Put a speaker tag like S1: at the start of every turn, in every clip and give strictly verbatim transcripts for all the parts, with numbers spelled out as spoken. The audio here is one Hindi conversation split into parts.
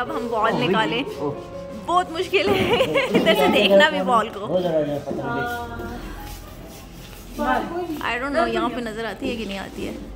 S1: अब हम बॉल निकालें, बहुत मुश्किल है। इधर से देखना भी बॉल को। आई डोंट नो यहाँ पे नजर आती है कि नहीं आती है।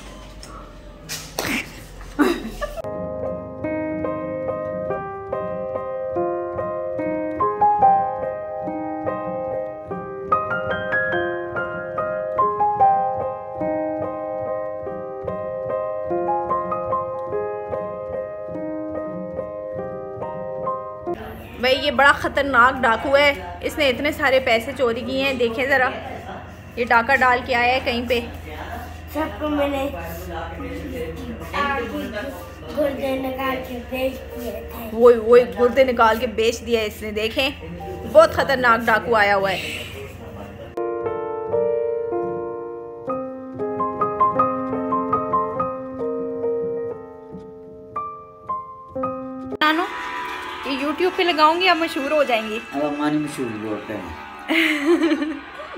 S1: भाई ये बड़ा ख़तरनाक डाकू है, इसने इतने सारे पैसे चोरी किए हैं। देखें ज़रा, ये डाका डाल के आया है कहीं पे।
S2: सबको मैंने गुर्दे निकाल के बेच दिए थे।
S1: वो वो गुर्दे निकाल के बेच दिया इसने। देखें, बहुत ख़तरनाक डाकू आया हुआ है। नानो, ये यूट्यूब पे लगाऊंगी, आप मशहूर हो जाएंगी।
S3: अब हमारी मशहूर बोलते हैं।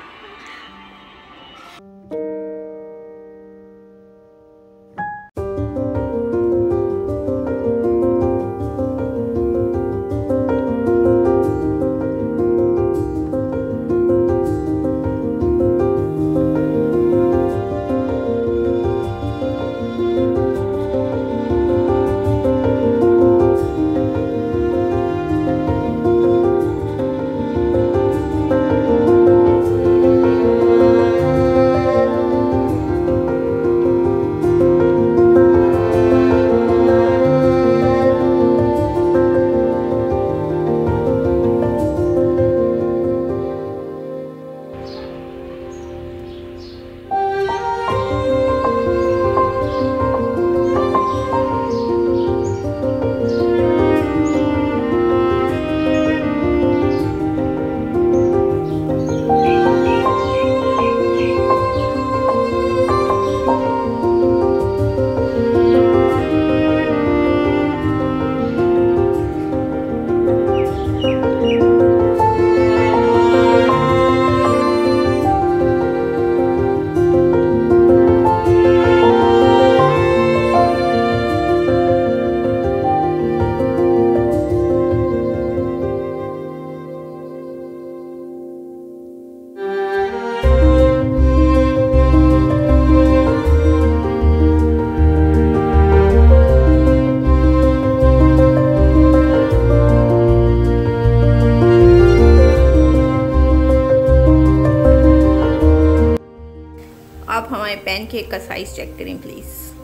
S1: आप हमारे पैनकेक का साइज चेक करें प्लीज।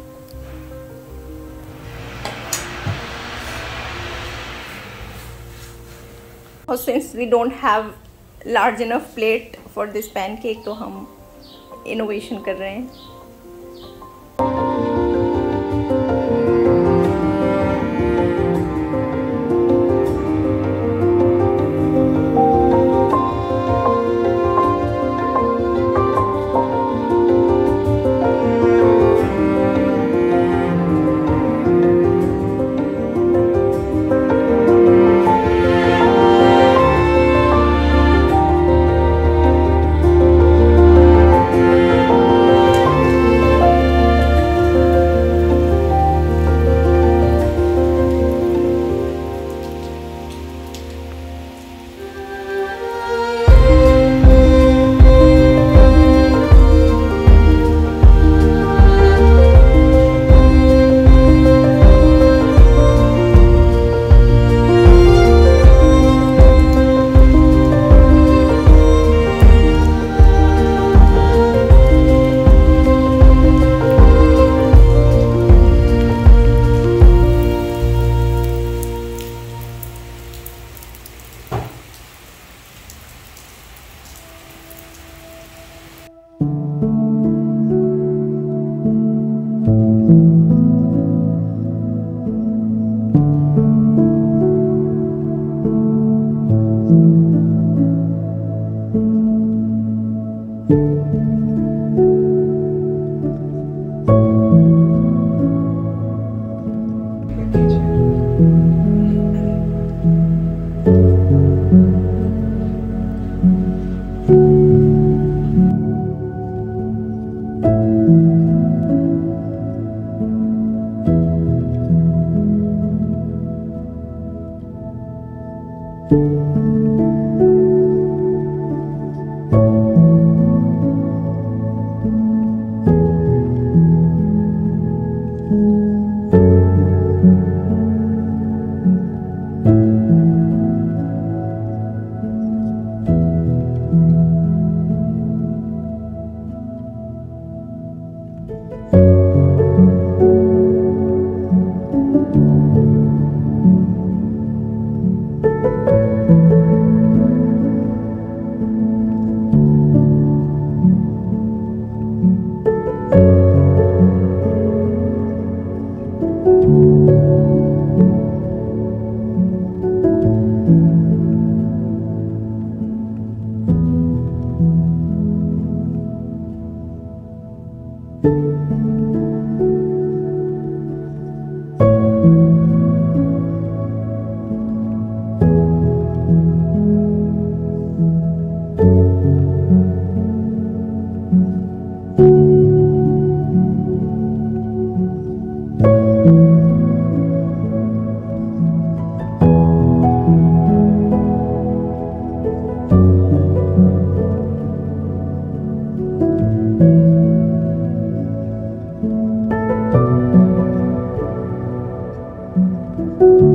S1: और since we don't have large enough plate for this pancake, तो हम इनोवेशन कर रहे हैं। you